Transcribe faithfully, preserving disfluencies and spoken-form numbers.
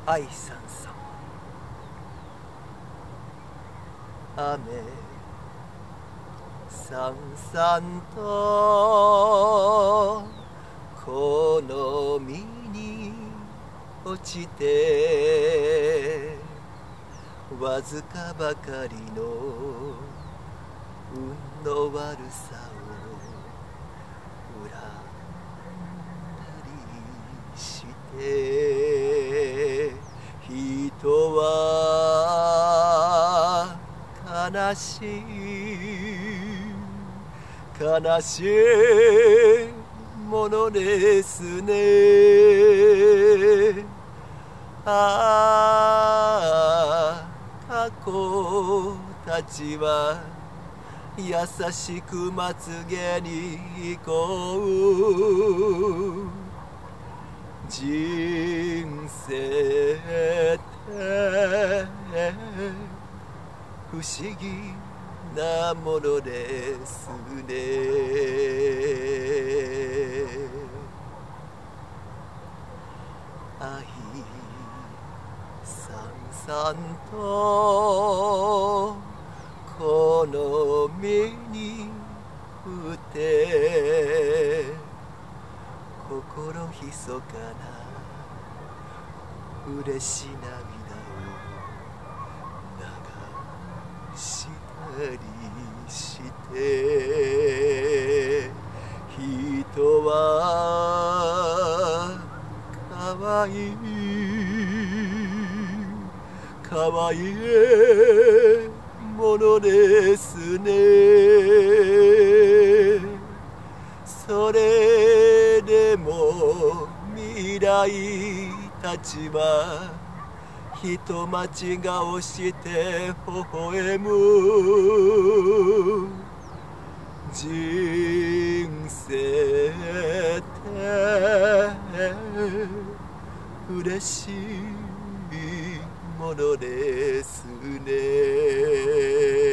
愛さん様、雨さんさんとこの身に落ちて、わずかばかりの運の悪さを恨んだりして、人は悲しい悲しいものですね。ああ、過去たちは優しくまつげに行こう。人生って不思議なものですね。愛さんさんとこの身に打て、心ひそかな嬉し涙を流したりして、人はかわいいかわいいものですね。それでも未来たちは人待ち顔して微笑む。人生って嬉しいものですね。